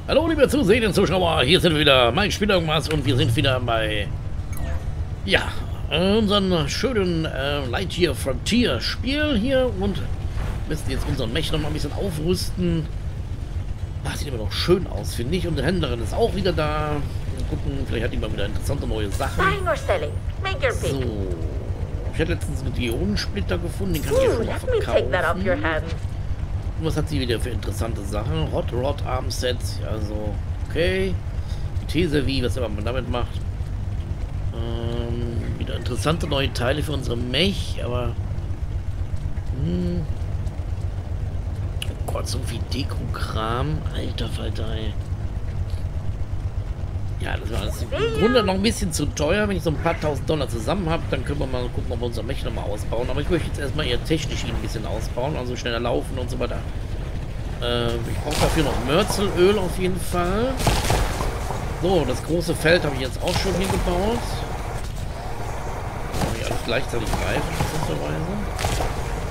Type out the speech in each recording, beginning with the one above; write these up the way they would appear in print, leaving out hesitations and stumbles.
Hallo liebe zusehenden Zuschauer, hier sind wir wieder, Mike spielt irgendwas und wir sind wieder bei, ja, unseren schönen Lightyear Frontier Spiel hier und müssen jetzt unseren Mech noch mal ein bisschen aufrüsten. Ah, sieht immer noch schön aus, finde ich, und die Händlerin ist auch wieder da. Mal gucken, vielleicht hat die mal wieder interessante neue Sachen. So, ich hatte letztens einen Diodensplitter gefunden, den kann ich ja schon mal verkaufen. Und was hat sie wieder für interessante Sachen? Hot Rod Arm Set, also okay. These wie, was immer man damit macht. Wieder interessante neue Teile für unsere Mech, aber oh Gott, so viel Dekokram. Alter Falter, ey. Ja, das war alles im Grunde noch ein bisschen zu teuer. Wenn ich so ein paar tausend $1000 zusammen habe, dann können wir mal gucken, ob wir unser Mech nochmal ausbauen. Aber ich möchte jetzt erstmal eher technisch ihn ein bisschen ausbauen, also schneller laufen und so weiter. Ich brauche dafür noch Mörzelöl auf jeden Fall. So, das große Feld habe ich jetzt auch schon hier gebaut. Kann ich alles gleichzeitig greifen, interessanterweise.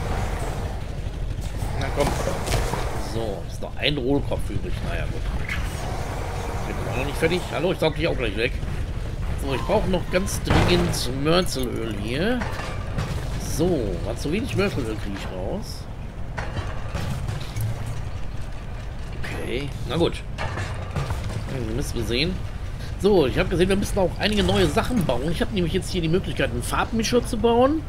Na komm. So, ist noch ein Rohlkopf übrig. Naja, gut. Ich bin auch noch nicht fertig. Hallo, ich saug dich auch gleich weg. So, ich brauche noch ganz dringend Mörzelöl hier. So, was so wenig Mörzelöl kriege ich raus. Okay, na gut. Müssen wir sehen. So, ich habe gesehen, wir müssen auch einige neue Sachen bauen. Ich habe nämlich jetzt hier die Möglichkeit, einen Farbmischer zu bauen.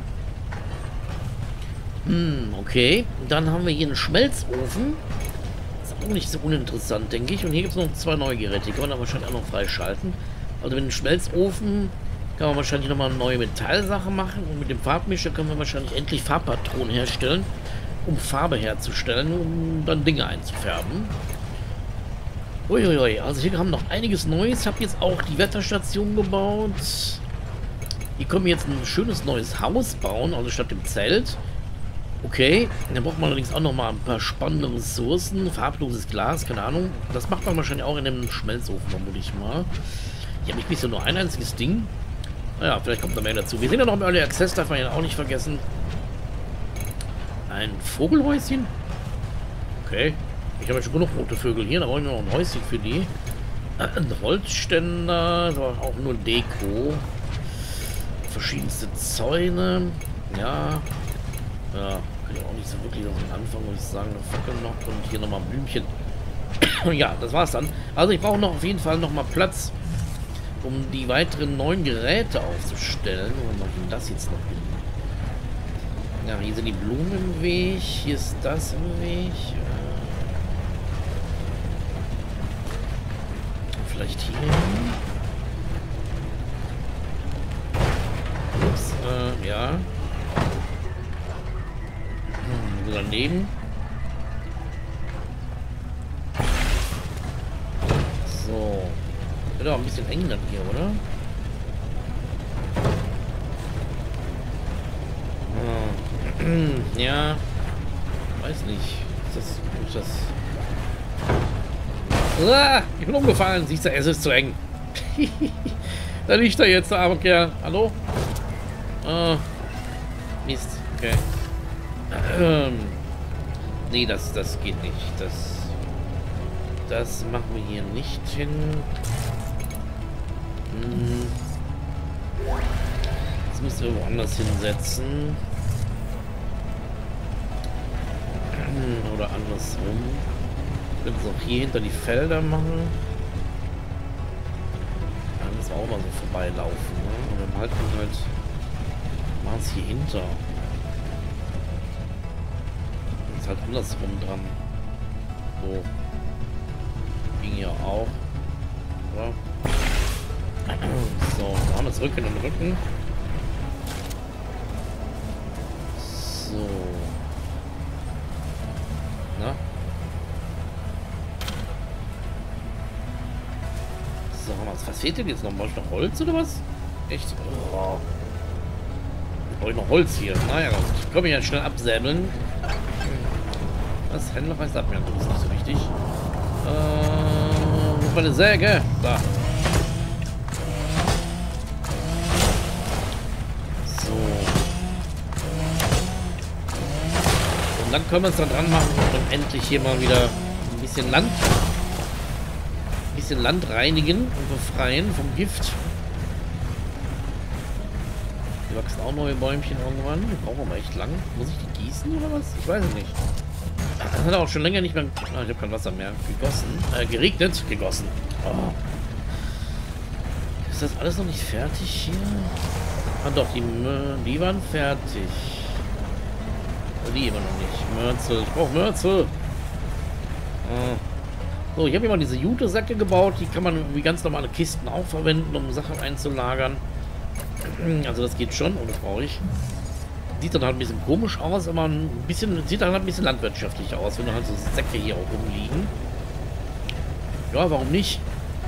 Okay. Und dann haben wir hier einen Schmelzofen. Ist auch nicht so uninteressant, denke ich. Und hier gibt es noch 2 neue Geräte. Die kann man dann wahrscheinlich auch noch freischalten. Also mit dem Schmelzofen kann man wahrscheinlich nochmal eine neue Metallsache machen. Und mit dem Farbmischer können wir wahrscheinlich endlich Farbpatronen herstellen, um Farbe herzustellen, um dann Dinge einzufärben. Uiuiui, also hier haben noch einiges Neues. Ich habe jetzt auch die Wetterstation gebaut. Hier können wir jetzt ein schönes neues Haus bauen, also statt dem Zelt. Okay, dann braucht man allerdings auch noch mal ein paar spannende Ressourcen. Farbloses Glas, keine Ahnung. Das macht man wahrscheinlich auch in dem Schmelzofen, vermute ich mal. Hier habe ich bisher nur ein einziges Ding. Naja, vielleicht kommt da mehr dazu. Wir sind ja noch im Early Access, darf man ja auch nicht vergessen. Ein Vogelhäuschen. Okay. Ich habe ja schon genug rote Vögel hier, da brauche ich noch ein Häuschen für die. Ein Holzständer, aber auch nur Deko. Verschiedenste Zäune. Ja. Ja, kann ich auch nicht so wirklich auf den Anfang, muss ich sagen. Eine Fackel noch und hier nochmal Blümchen. Ja, das war's dann. Also ich brauche noch auf jeden Fall nochmal Platz, um die weiteren neuen Geräte aufzustellen. Wo mache ich denn das jetzt noch hin? Ja, hier sind die Blumen im Weg. Hier ist das im Weg. Vielleicht hier hin. Ups, ja. Daneben. So. Wird auch ein bisschen eng dann hier, oder? Ja. Weiß nicht. Ist das. Ah, ich bin umgefallen. Siehst du, es ist zu eng. Da liegt er jetzt, der arme Kerl. Hallo? Mist. Okay. Nee, das geht nicht. Das machen wir hier nicht hin. Das müssen wir woanders hinsetzen. Oder andersrum. Wir können es auch hier hinter die Felder machen. Dann müssen wir auch mal so vorbeilaufen. Ne? Und dann halten wir halt. Machen es hier hinter. Halt andersrum dran. So. Ging ja auch. Oder? So, wir haben jetzt Rücken und Rücken. So. Na? So, was fehlt denn jetzt noch? Brauche ich noch Holz oder was? Echt? Oh. Brauche ich noch Holz hier? Naja, ich komme ja schnell absäbeln. Was? Händlerpreis sagt mir das ist nicht so wichtig. Wo ist meine Säge? Da. So. Und dann können wir es dann dran machen und endlich hier mal wieder ein bisschen Land bisschen Land reinigen und befreien vom Gift. Hier wachsen auch neue Bäumchen irgendwann. Die brauchen wir aber echt lang. Muss ich die gießen oder was? Ich weiß es nicht. Das hat auch schon länger nicht mehr... Ah, ich habe kein Wasser mehr. Gegossen. Geregnet. Gegossen. Oh. Ist das alles noch nicht fertig hier? Ah doch, die waren fertig. Die immer noch nicht. Mörzel. Ich brauche Mörzel. Ah. So, ich habe hier mal diese Jute-Säcke gebaut. Die kann man wie ganz normale Kisten auch verwenden, um Sachen einzulagern. Also das geht schon und das brauche ich. Sieht dann halt ein bisschen komisch aus, aber ein bisschen, sieht dann halt ein bisschen landwirtschaftlich aus, wenn da halt so Säcke hier auch rumliegen. Ja, warum nicht?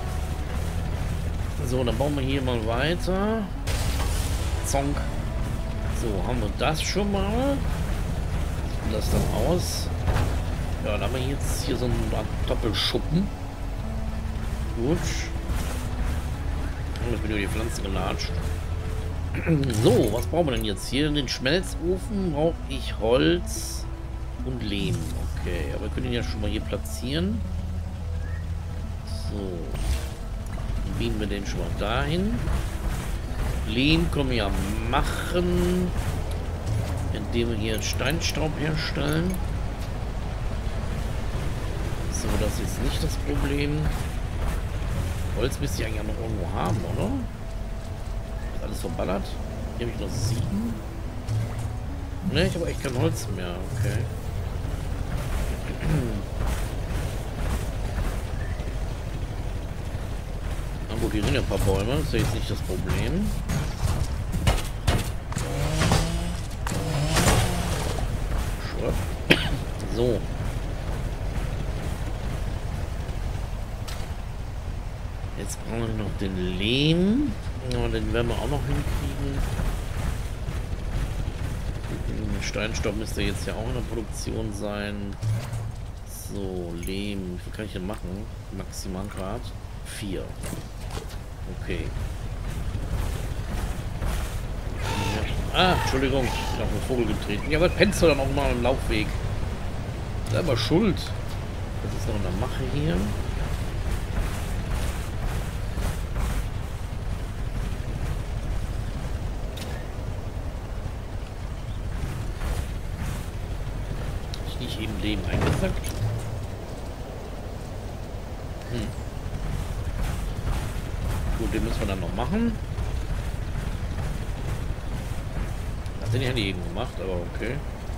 So, dann bauen wir hier mal weiter. Zonk. So, haben wir das schon mal. Sieht das dann aus? Ja, dann haben wir jetzt hier so einen Doppelschuppen. Gut. Jetzt bin ich über die Pflanze gelatscht. So, was brauchen wir denn jetzt? Hier in den Schmelzofen brauche ich Holz und Lehm. Okay, aber wir können ihn ja schon mal hier platzieren. So. Dann beamen wir den schon mal dahin. Lehm können wir ja machen, indem wir hier Steinstaub herstellen. So, das ist jetzt nicht das Problem. Holz müsste ich eigentlich auch noch irgendwo haben, oder? Ist alles verballert? Hier habe ich noch 7. Ne, ich habe echt kein Holz mehr. Okay. Na gut, hier sind ja ein paar Bäume. Das ist ja jetzt nicht das Problem. So. Jetzt brauchen wir noch den Lehm. Ja, den werden wir auch noch hinkriegen. Steinstaub müsste jetzt ja auch in der Produktion sein. So, Lehm. Wie viel kann ich denn machen? Maximalgrad 4. Okay. Ja. Ah, Entschuldigung. Ich bin auf den Vogel getreten. Ja, was pennst du dann auch mal im Laufweg? Selber schuld. Das ist noch in der Mache hier. Eben Leben eingesackt. Gut, den müssen wir dann noch machen. Das sind ja die eben gemacht, aber okay.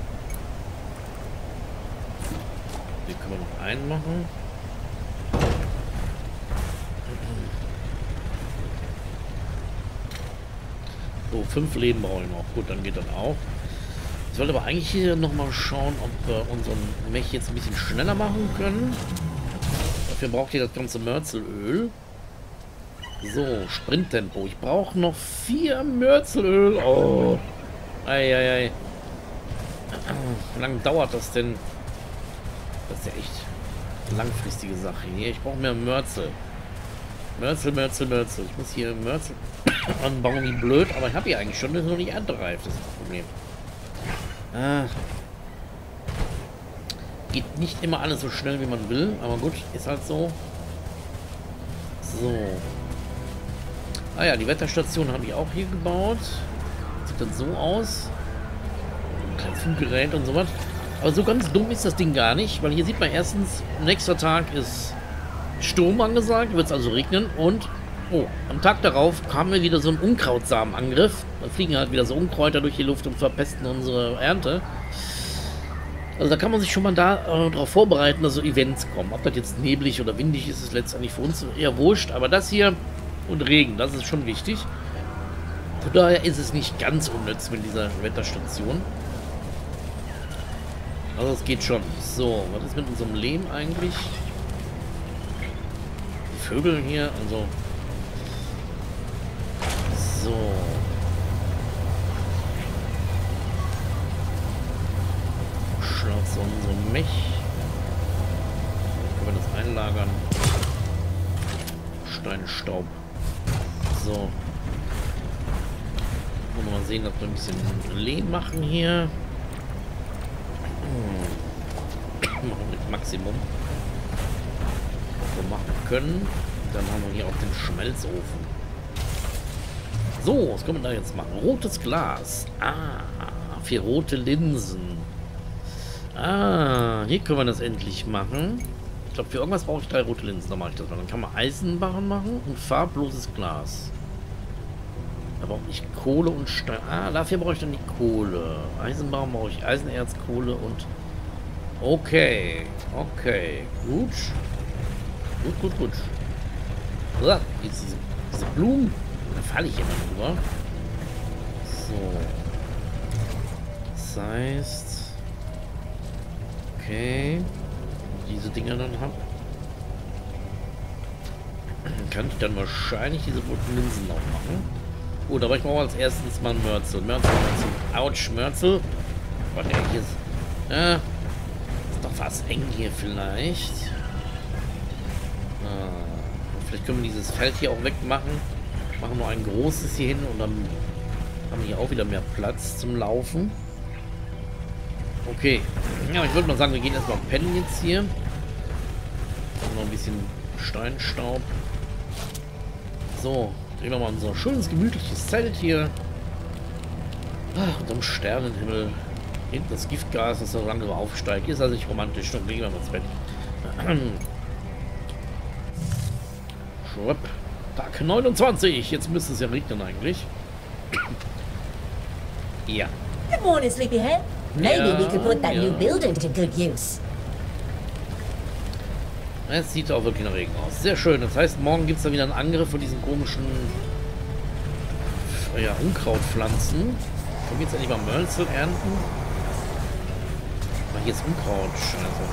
Den können wir noch einmachen. So, 5 Leben brauche ich noch. Gut, dann geht das auch. Ich sollte aber eigentlich hier nochmal schauen, ob wir unseren Mech jetzt ein bisschen schneller machen können. Dafür braucht ihr das ganze Mörzelöl. So, Sprinttempo. Ich brauche noch 4 Mörzelöl. Oh. Eieiei. Wie lange dauert das denn? Das ist ja echt eine langfristige Sache hier. Ich brauche mehr Mörzel. Mörzel. Ich muss hier Mörzel anbauen wie blöd, aber ich habe hier eigentlich schon. Das ist noch nicht erntereif. Das ist das Problem. Ah. Geht nicht immer alles so schnell, wie man will, aber gut, ist halt so. So. Ah ja, die Wetterstation habe ich auch hier gebaut. Sieht dann so aus. Ein kleines Funkgerät und sowas. Aber so ganz dumm ist das Ding gar nicht, weil hier sieht man erstens, nächster Tag ist Sturm angesagt, wird es also regnen und oh, am Tag darauf haben wir wieder so einen Unkrautsamenangriff. Da fliegen halt wieder so Unkräuter durch die Luft und verpesten unsere Ernte. Also da kann man sich schon mal darauf vorbereiten, dass so Events kommen. Ob das jetzt neblig oder windig ist, ist letztendlich für uns eher wurscht. Aber das hier und Regen, das ist schon wichtig. Von daher ist es nicht ganz unnütz mit dieser Wetterstation. Also es geht schon. So, was ist mit unserem Lehm eigentlich? Die Vögel hier, also... So. Schnauze unsere Mech. Können wir das einlagern? Steinstaub. So. Wollen wir mal sehen, dass wir ein bisschen Lehm machen hier. Machen wir mit Maximum. So machen. können. Dann haben wir hier auch den Schmelzofen. So, was können wir da jetzt machen? Rotes Glas. Ah, für rote Linsen. Ah, hier können wir das endlich machen. Ich glaube, für irgendwas brauche ich 3 rote Linsen. Dann mache ich das mal. Dann kann man Eisenbarren machen und farbloses Glas. Da brauche ich Kohle und Stein. Ah, dafür brauche ich dann die Kohle. Eisenbarren brauche ich Eisenerz, Kohle und... Okay. Okay. Gut. Gut. So, jetzt diese Blumen. Da falle ich immer drüber. So. Das heißt... Okay. Diese Dinger dann habe. Kann ich dann wahrscheinlich diese roten Linsen noch machen. Gut, aber ich brauche als erstes mal Mörzel. Autsch, Mörzel. Was der hier ist. Ja. Ist doch fast eng hier vielleicht. Vielleicht können wir dieses Feld hier auch wegmachen. Machen nur ein großes hier hin und dann haben wir hier auch wieder mehr Platz zum Laufen. Okay. Ja, ich würde mal sagen, wir gehen erstmal pennen jetzt hier. Noch ein bisschen Steinstaub. So, drehen wir mal unser schönes, gemütliches Zelt hier. Unterm Sternenhimmel. Hinten das Giftgas, das so langsam aufsteigt. Ist also nicht romantisch. Dann legen wir mal ins Bett. Schwupp. Tag 29. Jetzt müsste es ja regnen eigentlich. Ja. Good morning, Sleepyhead. Maybe we could put that new building to good use. Es sieht auch wirklich nach Regen aus. Sehr schön. Das heißt, morgen gibt es dann wieder einen Angriff von diesen komischen Unkrautpflanzen. Können wir jetzt endlich mal Mörzel ernten? Hier ist Unkraut. Scheiße.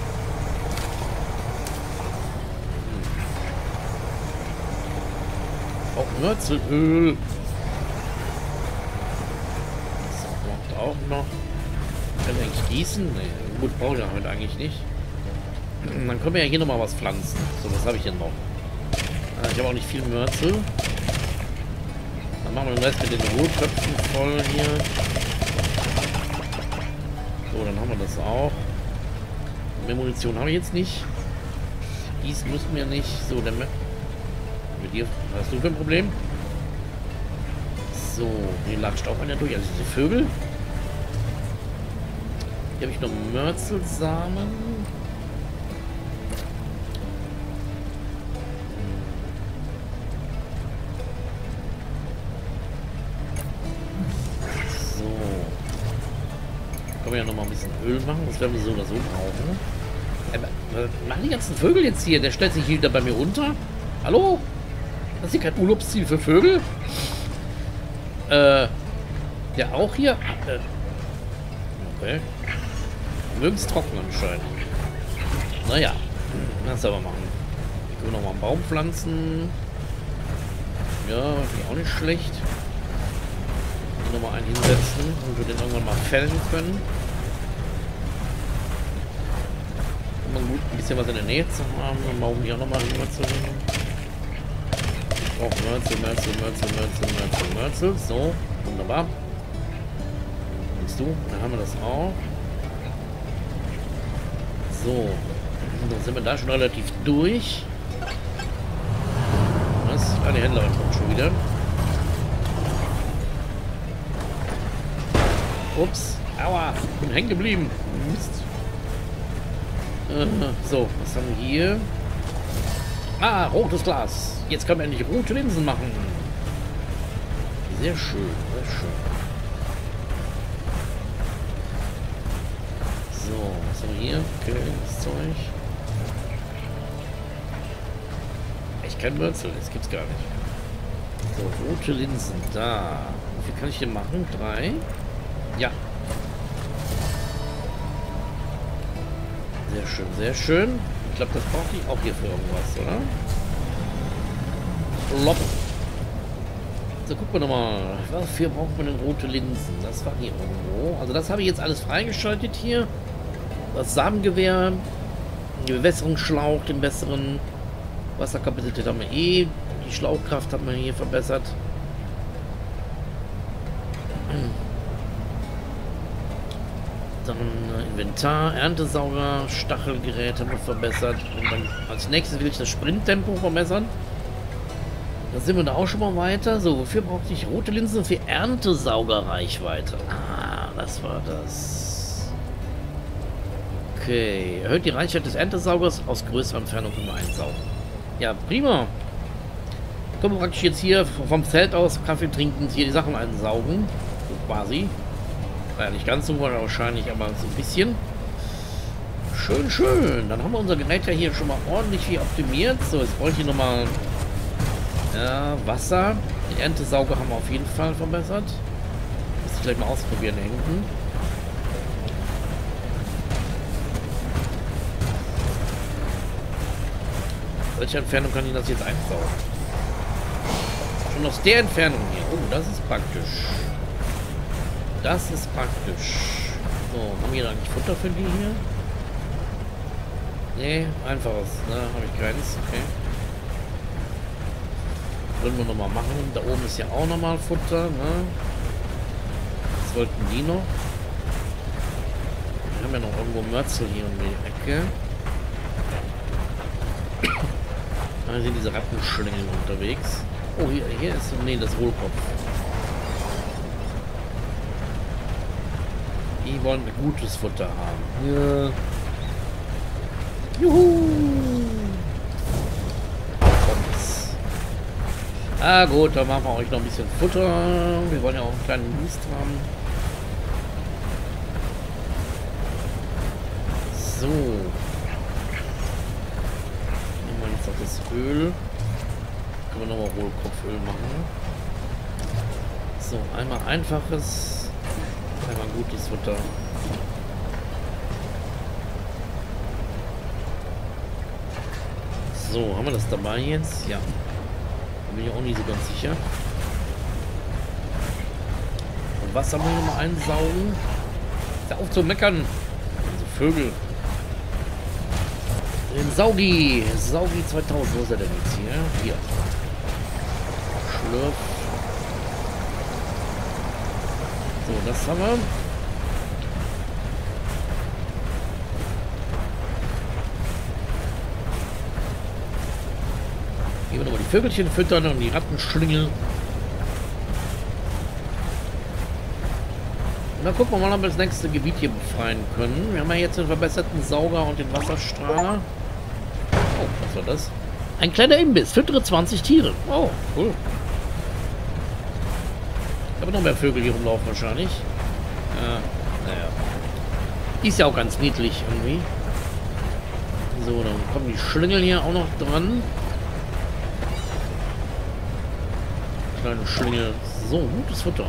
Auch Mörzelöl. Das braucht auch noch. Kann ich eigentlich gießen? Nee, gut, brauche ich ja heute eigentlich nicht. Dann können wir ja hier nochmal was pflanzen. So, was habe ich denn noch? Ich habe auch nicht viel Mörzel. Dann machen wir den Rest mit den Rotköpfen voll hier. So, dann haben wir das auch. Mehr Munition habe ich jetzt nicht. Gießen müssen wir nicht. So, dann mit dir. Hast du für ein Problem? So, hier latscht auch einer durch. Also diese Vögel. Hier habe ich noch Mörzelsamen. So. Können wir ja noch mal ein bisschen Öl machen. Das werden wir so oder so brauchen. Was machen die ganzen Vögel jetzt hier? Der stellt sich hier bei mir unter. Hallo? Das ist hier kein Urlaubsziel für Vögel? Der auch hier? Okay. Mögen es trocken anscheinend. Naja, das aber machen. Ich können noch mal einen Baum pflanzen. Ja, finde ich auch nicht schlecht. Noch mal einen hinsetzen und wir den irgendwann mal fällen können. Um gut ein bisschen was in der Nähe zu haben, dann brauchen wir auch noch mal rüber zu nehmen. Ich brauche Mörzel. So, wunderbar. Siehst du, dann haben wir das auch. So, dann sind wir da schon relativ durch. Was? Ah, die Händlerin kommt schon wieder. Ups, aua, bin hängen geblieben. Mist. So, was haben wir hier? Ah, rotes Glas. Jetzt können wir endlich rote Linsen machen. Sehr schön, sehr schön. So, was haben wir hier? Okay, das Zeug. Echt kein Mörzel, das gibt's gar nicht. So, rote Linsen, da. Wie viel kann ich hier machen? 3? Ja. Sehr schön, sehr schön. Ich glaube, das braucht ich auch hier für irgendwas, oder? Lopp. So, gucken wir nochmal. Wofür braucht man denn rote Linsen? Das war hier irgendwo. Also das habe ich jetzt alles freigeschaltet hier. Das Samengewehr, den Bewässerungsschlauch, den besseren Wasserkapazität haben wir eh. Die Schlauchkraft hat man hier verbessert. Dann Inventar, Erntesauger, Stachelgerät haben wir verbessert. Und dann als nächstes will ich das Sprinttempo verbessern. Da sind wir da auch schon mal weiter. So, wofür brauchte ich rote Linsen? Für Erntesaugerreichweite. Ah, das war das. Okay. Erhöht die Reichweite des Erntesaugers aus größerer Entfernung immer einsaugen. Ja, prima. Können wir praktisch jetzt hier vom Zelt aus Kaffee trinken, hier die Sachen einsaugen. So quasi. War ja nicht ganz so wahrscheinlich, aber so ein bisschen. Schön, schön. Dann haben wir unser Gerät ja hier schon mal ordentlich viel optimiert. So, jetzt brauche ich hier nochmal Wasser. Den Erntesauger haben wir auf jeden Fall verbessert. Muss ich gleich mal ausprobieren hinten. Welche Entfernung kann ich das jetzt einsaugen? Schon aus der Entfernung hier. Oh, das ist praktisch. Das ist praktisch. So, haben wir eigentlich Futter für die hier? Nee, einfaches. Ne, habe ich keins. Okay. Wollen wir nochmal machen. Da oben ist ja auch nochmal Futter. Ne? Was wollten die noch? Wir haben ja noch irgendwo Mörzel hier um die Ecke. Da sind diese Rattenschlingen unterwegs. Oh, hier ist... Nee, das Hohlkopf. Die wollen gutes Futter haben. Ja. Juhu! Kommt's. Ah gut, dann machen wir euch noch ein bisschen Futter. Wir wollen ja auch einen kleinen Boost haben. So. Nehmen wir jetzt noch das Öl. Können wir nochmal Hohlkopföl machen. So, einmal einfaches, einmal gutes Futter. So, haben wir das dabei jetzt? Ja. Bin ich auch nicht so ganz sicher. Und Wasser muss ich nochmal einsaugen. Hör auf zu meckern. Also Vögel. Den Saugi. Saugi 2000. Wo ist er denn jetzt hier? Hier. Schlürf. So, das haben wir. Hier wir nochmal die Vögelchen füttern und die Rattenschlingel. Und dann gucken wir mal, ob wir das nächste Gebiet hier befreien können. Wir haben ja jetzt den verbesserten Sauger und den Wasserstrahler. Oh, was war das? Ein kleiner Imbiss. Füttere 20 Tiere. Oh, cool. Ich habe noch mehr Vögel hier rumlaufen wahrscheinlich. Naja. Ist ja auch ganz niedlich irgendwie. So, dann kommen die Schlingel hier auch noch dran. Kleine Schlingel. So, gutes Futter.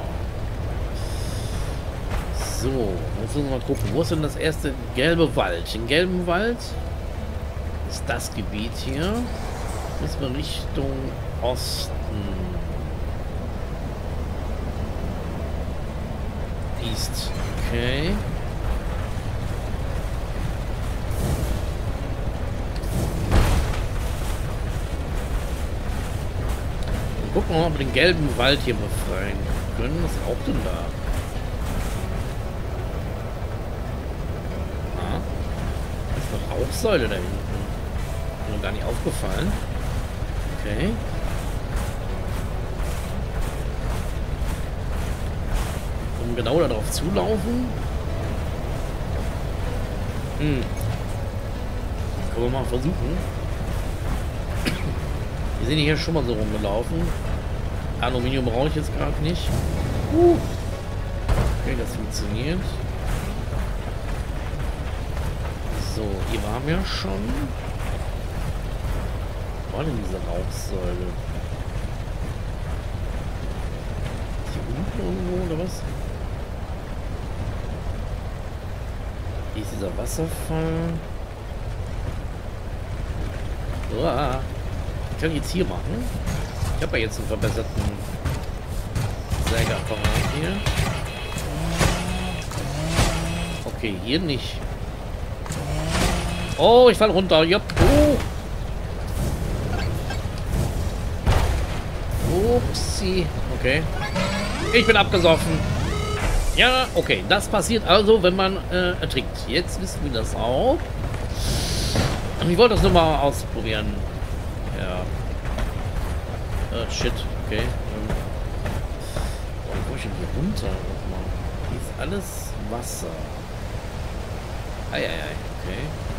So, jetzt müssen wir mal gucken. Wo ist denn das erste gelbe Wald? Den gelben Wald ist das Gebiet hier. Müssen wir Richtung Osten. East. Okay. Gucken wir mal, ob wir den gelben Wald hier befreien können. Was raucht denn da? Ah. Da ist eine Rauchsäule da hinten. Ist mir gar nicht aufgefallen. Okay. Und genau darauf zulaufen. Können wir mal versuchen. Wir sind hier schon mal so rumgelaufen. Aluminium brauche ich jetzt gerade nicht. Okay, das funktioniert. So, hier waren wir schon. Wo war denn diese Rauchsäule? Ist hier unten irgendwo oder was? Hier ist dieser Wasserfall. Uah. Ich kann jetzt hier machen. Ich habe ja jetzt einen verbesserten Sägeapparat hier. Okay, hier nicht. Oh, ich fall runter. Jupp. Oh. Upsi. Okay. Ich bin abgesoffen. Ja, okay. Das passiert also, wenn man ertrinkt. Jetzt wissen wir das auch. Und ich wollte das nur mal ausprobieren. Ja. Shit. Okay. Wo ich denn hier runter? Hier ist alles Wasser. Eieiei. Okay.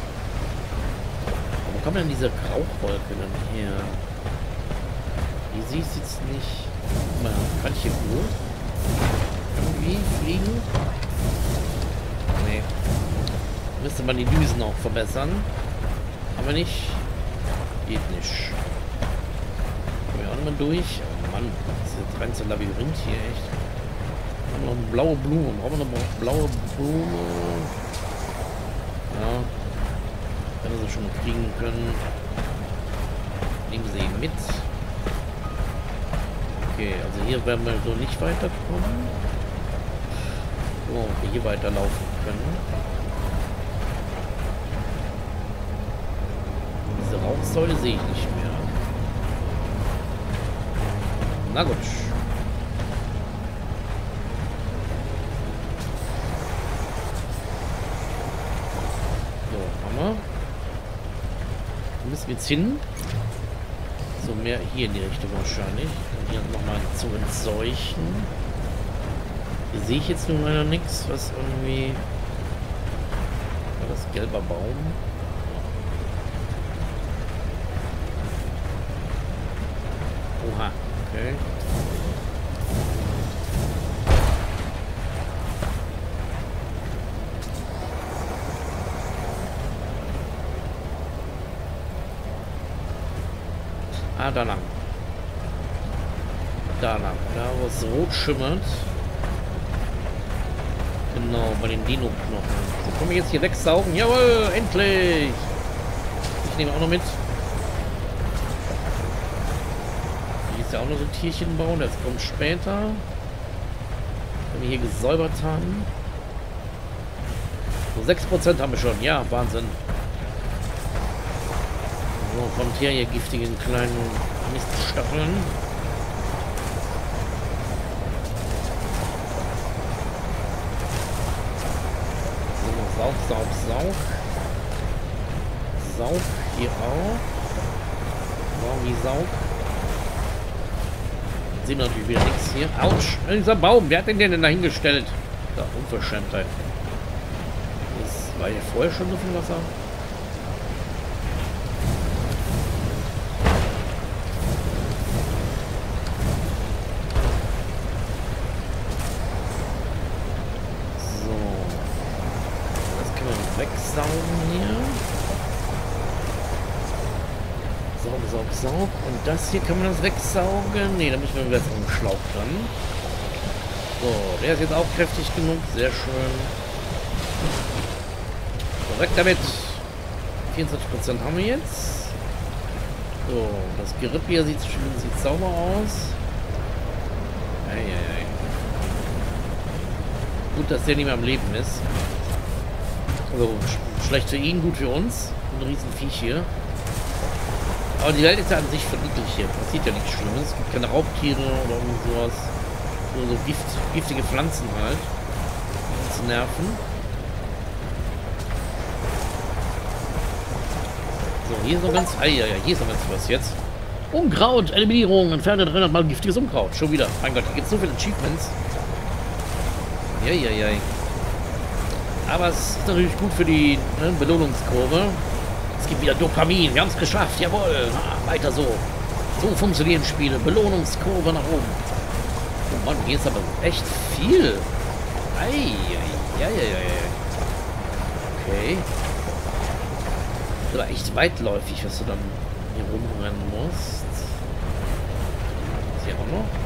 Wo kommt denn diese Rauchwolke denn her? Die sehe ich jetzt nicht. Kann ich hier gut? Irgendwie fliegen? Nee. Müsste man die Düsen auch verbessern. Aber nicht. Geht nicht. Kommen wir auch nochmal durch? Oh Mann, das ist jetzt ganz ein Labyrinth hier, echt. Haben wir noch eine blaue Blume. Brauchen wir noch eine blaue Blume? Ja. Wenn wir sie schon kriegen können. Nehmen sie eben mit. Okay, also hier werden wir so nicht weiterkommen. So, wir hier weiterlaufen können. Diese Rauchsäule sehe ich nicht mehr. Na gut. So, haben wir. Wo müssen wir jetzt hin? So, mehr hier in die Richtung wahrscheinlich. Und hier nochmal zu entseuchen. Hier sehe ich jetzt nun leider nichts, was irgendwie... War das gelber Baum? Oha, okay. Ah, da lang. Da lang. Da, wo es rot schimmert. Genau, bei den Dino-Knochen. So, können wir jetzt hier wegsaugen? Jawohl, endlich! Ich nehme auch noch mit. Hier ist ja auch noch so ein Tierchen bauen. Das kommt später. Wenn wir hier gesäubert haben. So, 6% haben wir schon. Ja, Wahnsinn. So, kommt her, ihr giftigen kleinen Miststacheln. So, Saug. Saug hier auch. Wow, wie Saug. Jetzt sehen wir natürlich wieder nichts hier. Autsch, dieser Baum, wer hat den denn da hingestellt? Da, Unverschämtheit. Das war ja vorher schon so viel Wasser. Wegsaugen hier. Saug. Und das hier kann man das wegsaugen. Ne, da müssen wir einen besseren Schlauch dran. So, der ist jetzt auch kräftig genug. Sehr schön. So, weg damit. 24% haben wir jetzt. So, das Gerippe hier sieht sauber aus. Eieiei. Gut, dass der nicht mehr am Leben ist. Also schlecht für ihn, gut für uns. Ein Riesenviech hier. Aber die Welt ist ja an sich friedlich hier. Passiert ja nichts Schlimmes. Es gibt keine Raubtiere oder irgend sowas. So giftige Pflanzen halt. Die uns nerven. So, hier ist noch ganz... hier ist noch ganz was jetzt. Unkraut, Eliminierung, entferne 300 Mal giftiges Unkraut. Schon wieder. Mein Gott, hier gibt es so viele Achievements. Ja. Aber es ist natürlich gut für die Belohnungskurve. Es gibt wieder Dopamin. Wir haben es geschafft. Jawohl. Weiter so. So funktionieren Spiele. Belohnungskurve nach oben. Oh Mann, hier ist aber echt viel. Ja. Okay. Das ist aber echt weitläufig, was du dann hier rumrennen musst. Ist hier auch noch?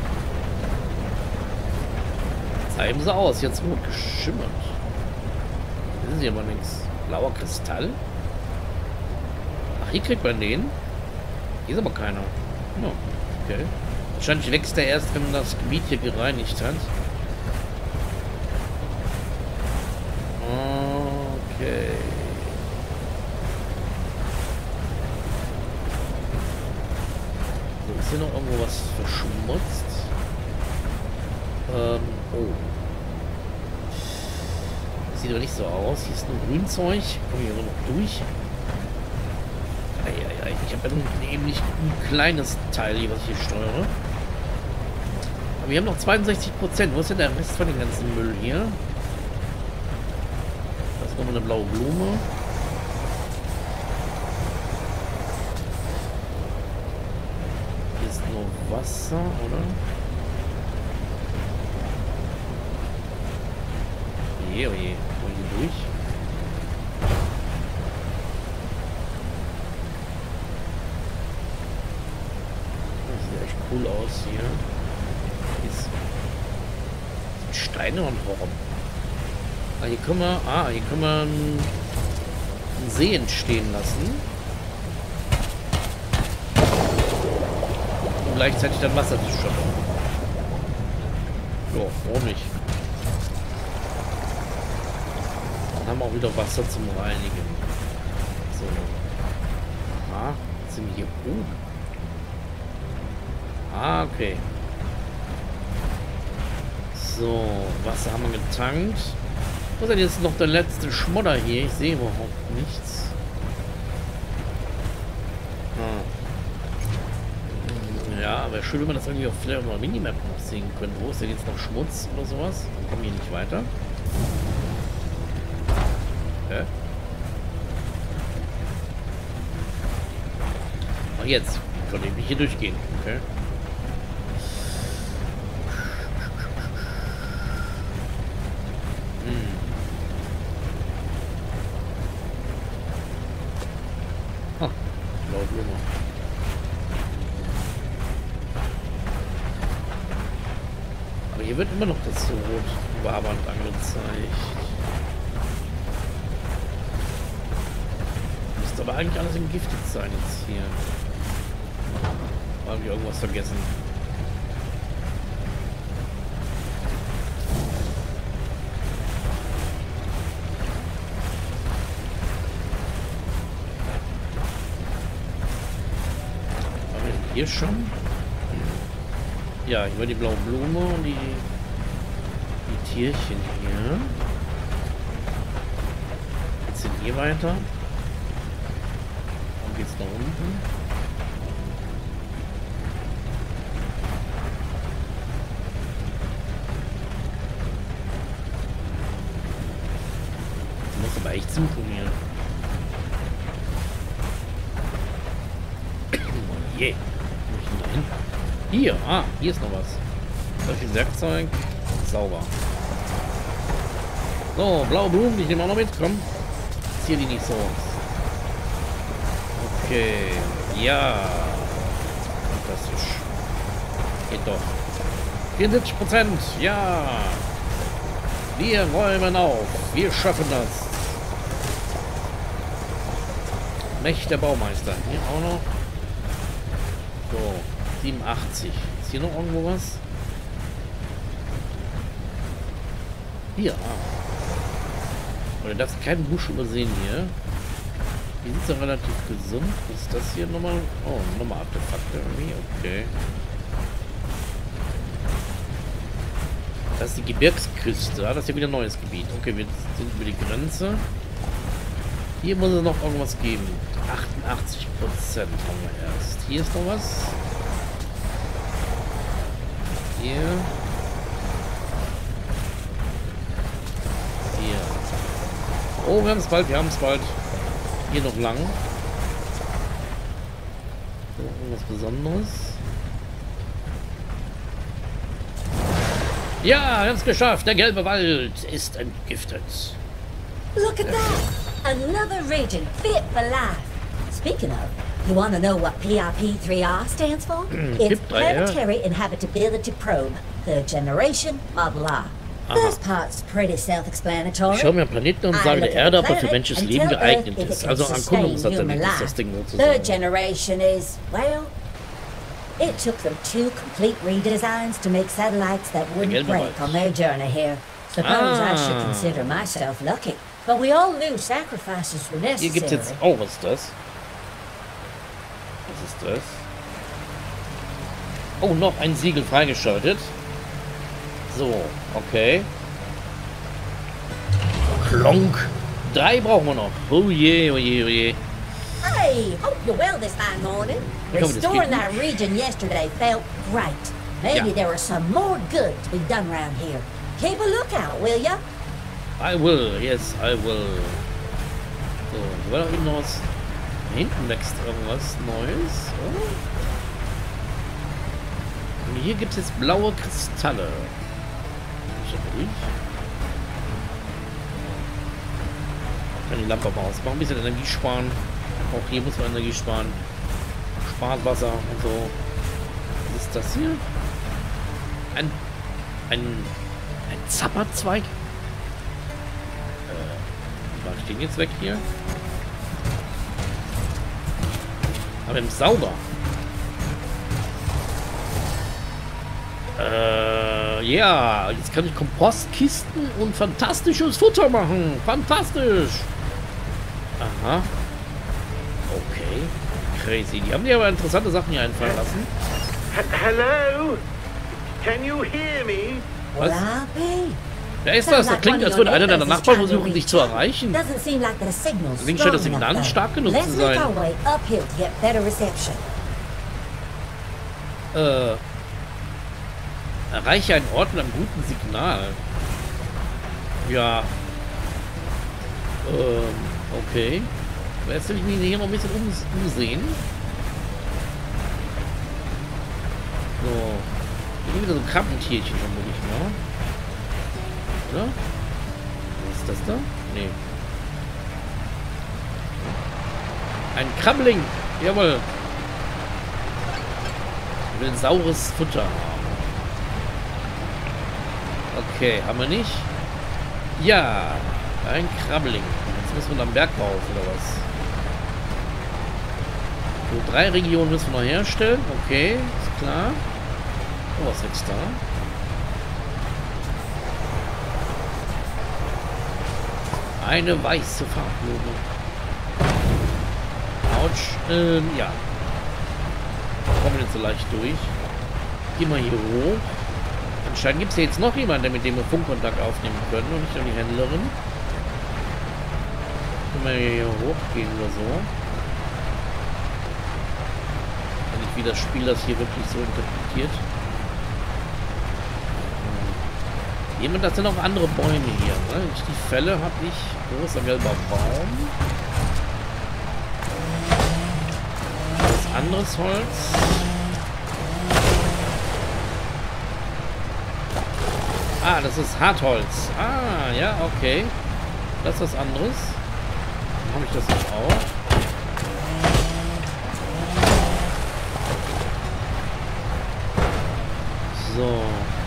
Zeigen sie aus. Jetzt rot geschimmert. Das ist hier aber nichts. Blauer Kristall? Ach, hier kriegt man den? Hier ist aber keiner. Oh, okay. Wahrscheinlich wächst der erst, wenn man das Gebiet hier gereinigt hat. Okay. So, ist hier noch irgendwo was verschmutzt? Oh. Sieht aber nicht so aus. Hier ist nur Grünzeug. Komme ich aber noch durch. Eieiei. Ich habe ja eben nicht ein kleines Teil hier, was ich hier steuere. Aber wir haben noch 62%. Wo ist denn der Rest von dem ganzen Müll hier? Da ist nochmal eine blaue Blume. Hier ist nur Wasser, oder? Oje, oje. Wollen wir durch? Das sieht echt cool aus hier. Hier ist Steine und Horn. Hier können wir einen See entstehen lassen. Und gleichzeitig dann Wasser zu schaffen. Ja, warum nicht? Haben wir auch wieder Wasser zum Reinigen. So. Ah, jetzt sind wir hier oben. Ah, okay. So, Wasser haben wir getankt. Was ist denn jetzt noch der letzte Schmodder hier? Ich sehe überhaupt nichts. Ah. Ja, wäre schön, wenn man das irgendwie auf Flare oder Minimap noch sehen könnte. Wo ist denn jetzt noch Schmutz oder sowas? Dann kommen wir hier nicht weiter. Okay. Ach, jetzt kann ich hier durchgehen. Okay. Blaue Blume. Aber hier wird immer noch das rot Waband angezeigt. Müsste aber eigentlich alles entgiftet sein jetzt hier. Habe ich irgendwas vergessen? Hier schon? Ja, hier war die blaue Blume und die Tierchen hier. Jetzt sind hier weiter. Dann geht's nach unten. Ich muss aber echt suchen hier. Oh je. Hier, hier ist noch was. Solches Werkzeug. Sauber. So, blaue Blumen, die nehmen auch noch mit. Komm. Zieh die nicht so aus. Okay. Ja. Fantastisch. Geht doch. 74%. Ja. Wir räumen auf. Wir schaffen das. Mächte Baumeister. Hier auch noch. So. 87. Ist hier noch irgendwo was? Hier, Oder darfst keinen Busch übersehen hier. Die sind ja relativ gesund. Was ist das hier nochmal? Oh, nochmal Artefakte irgendwie. Okay. Das ist die Gebirgsküste. Das ist ja wieder ein neues Gebiet. Okay, wir sind über die Grenze. Hier muss es noch irgendwas geben. 88% haben wir erst. Hier ist noch was. Hier. Hier. Oh, wir haben es bald, Hier noch lang. Irgendwas Besonderes. Ja, wir haben es geschafft. Der gelbe Wald ist entgiftet. Look at that! Another region fit for life. Speaking of, you want to know what PRP-3R stands for? It's Planetary Inhabitability Probe, third generation, Model R. First part's pretty self-explanatory. Ich schaue mir Planeten und sage der Erde, ob er für menschliches Leben geeignet ist. Also Erkundungssatellit ist das Ding sozusagen. Third generation is, well, it took them 2 complete redesigns to make satellites that wouldn't break on their journey here. Suppose I should consider myself lucky. But we all knew sacrifices were necessary. Hier gibt es jetzt... Oh, was ist das? Was ist das? Oh, noch ein Siegel freigeschaltet. So, okay. Klonk. 3 brauchen wir noch. Oh je, oh je, oh je. Hey, hope you're well this fine morning. Restoring that region yesterday felt great. Maybe there was some more good to be done around here. Keep a lookout, will ya? I will, yes, I will. So, hier war doch eben noch was. Da hinten wächst irgendwas Neues, oder? Und hier gibt es jetzt blaue Kristalle. Ich kann die Lampe mal ausmachen, ein bisschen Energie sparen. Auch hier muss man Energie sparen. Spart Wasser und so. Was ist das hier? Ein Zapperzweig? Mach ich den jetzt weg hier? Aber im Sauber. Ja, jetzt kann ich Kompostkisten und fantastisches Futter machen. Fantastisch. Aha. Okay. Crazy. Die haben dir aber interessante Sachen hier einfallen lassen. Hello? Can you hear me? Was? Wer ist das? Das klingt, als würde einer deiner Nachbarn versuchen, dich zu erreichen. Deswegen scheint das Signal nicht stark genug zu sein. Erreiche einen Ort mit einem guten Signal. Ja. Okay. Jetzt will ich mich hier noch ein bisschen umsehen. So. Hier wieder so ein Krabbentierchen vermutlich, ne? Oder? Was ist das da? Nee. Ein Krabbling! Jawohl! Ich will ein saures Futter haben. Okay, haben wir nicht? Ja! Ein Krabbling. Jetzt müssen wir am Berg rauf, oder was? So, 3 Regionen müssen wir noch herstellen. Okay, ist klar. Oh, was wächst da? Eine weiße Farbblume. Autsch. Ja. Kommen wir jetzt so leicht durch. Gehen wir hier hoch. Anscheinend gibt es ja jetzt noch jemanden, mit dem wir Funkkontakt aufnehmen können und nicht nur die Händlerin. Können wir hier hochgehen oder so. Nicht wie das Spiel das hier wirklich so interpretiert. Jemand, das sind auch andere Bäume hier. Ne? Die Fälle habe ich. Wo ist ein gelber Baum? Das anderes Holz. Ah, das ist Hartholz. Ah, ja, okay. Das ist was anderes. Dann habe ich das jetzt auch. So.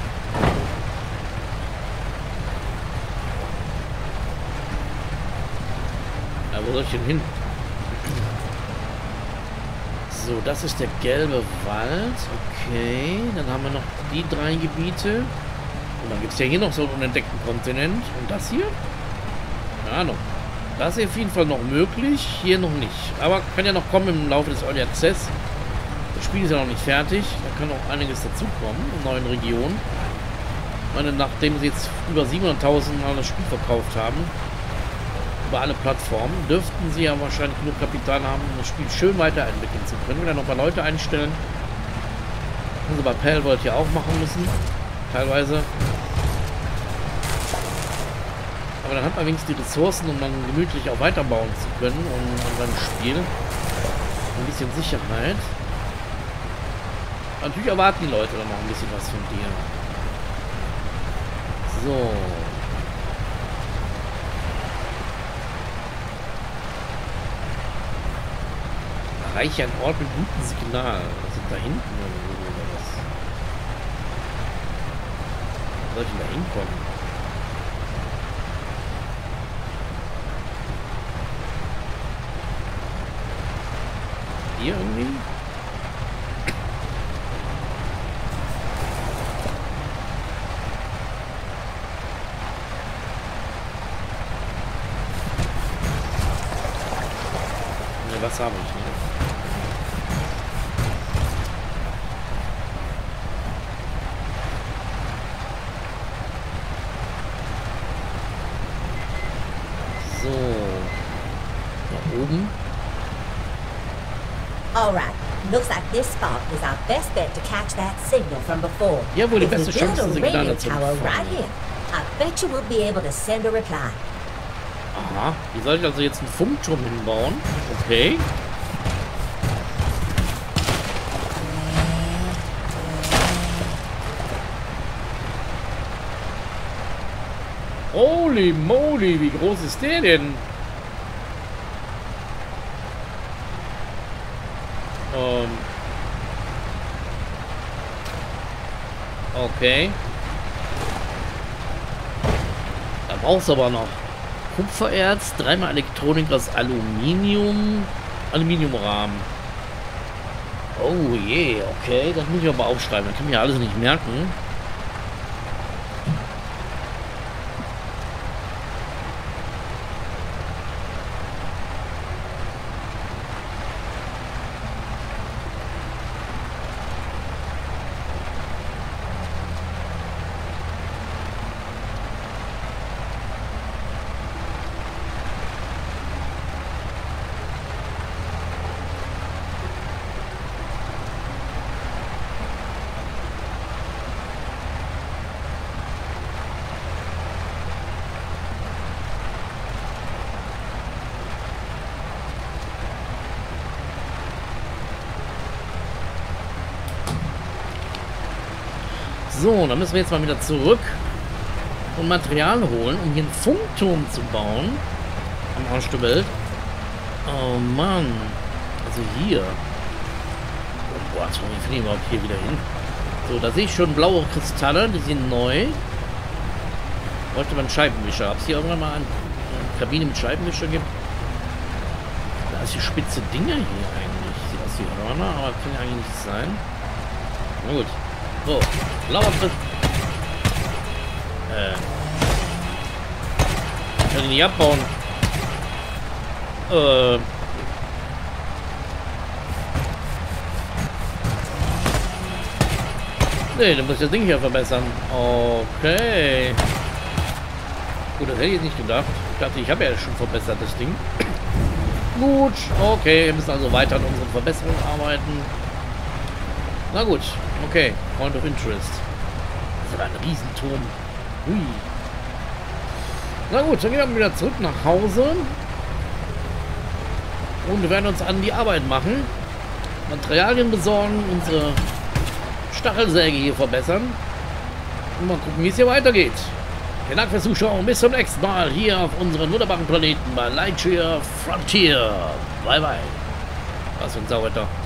Ja, wo soll ich denn hin? So, das ist der gelbe Wald. Okay, dann haben wir noch die 3 Gebiete. Und dann gibt es ja hier noch so einen unentdeckten Kontinent. Und das hier? Keine Ahnung. Das ist auf jeden Fall noch möglich. Hier noch nicht. Aber kann ja noch kommen im Laufe des Early Access. Das Spiel ist ja noch nicht fertig. Da kann auch einiges dazukommen in neuen Regionen. Ich meine, nachdem sie jetzt über 700.000 Mal das Spiel verkauft haben, über alle Plattformen, dürften sie ja wahrscheinlich genug Kapital haben, um das Spiel schön weiterentwickeln zu können. Wieder noch ein paar Leute einstellen. Haben sie bei Palworld ja auch machen müssen. Teilweise. Aber dann hat man wenigstens die Ressourcen, um dann gemütlich auch weiterbauen zu können und beim Spiel ein bisschen Sicherheit. Natürlich erwarten die Leute dann noch ein bisschen was von dir. So. Erreiche einen Ort mit gutem Signal. Was ist da hinten oder was? Wo soll ich denn da hinkommen? Hier irgendwie? Ne, was habe ich, ne? All right. Looks like this spot is our best bet to catch that signal from before. Ja, wohl die If we beste build Chance, a Signale radio zu tower right empfangen. here, I bet you we'll be able to send a reply. Aha, hier soll ich also jetzt einen Funkturm hinbauen. Okay. Holy moly, wie groß ist der denn? Okay. Da brauchst du aber noch Kupfererz, 3-mal Elektronik aus Aluminiumrahmen. Oh je, okay, das muss ich aber aufschreiben. Das kann ich ja alles nicht merken. So, dann müssen wir jetzt mal wieder zurück und Material holen, um hier einen Funkturm zu bauen. Am Arsch der Welt. Oh Mann. Also hier. Oh Gott, wie finde ich überhaupt hier wieder hin? So, da sehe ich schon blaue Kristalle, die sind neu. Bräuchte man einen Scheibenwischer. Ob es hier irgendwann mal eine Kabine mit Scheibenwischer gibt? Da ist hier spitze Dinger hier eigentlich. Sieht aus wie Hörner, aber kann ja eigentlich nicht sein. Na gut. So, blauer Christ. Ich kann ihn nicht abbauen. Nee, du musst das Ding hier verbessern. Okay. Gut, das hätte ich jetzt nicht gedacht. Ich dachte, ich habe ja schon verbessert, das Ding. Gut, okay, wir müssen also weiter an unseren Verbesserungen arbeiten. Na gut, okay. Point of Interest. Das ist aber ein Riesenturm. Hui. Na gut, dann gehen wir wieder zurück nach Hause. Und wir werden uns an die Arbeit machen. Materialien besorgen, unsere Stachelsäge hier verbessern. Und mal gucken, wie es hier weitergeht. Vielen Dank fürs Zuschauen. Bis zum nächsten Mal hier auf unserem wunderbaren Planeten bei Lightyear Frontier. Bye bye. Was für ein Sauwetter.